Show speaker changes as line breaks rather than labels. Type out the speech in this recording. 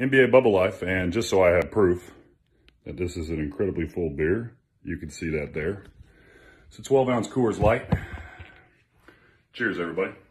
NBA Bubble Life, and just so I have proof that this is an incredibly full beer, you can see that there. It's a 12-ounce Coors Light. Cheers, everybody.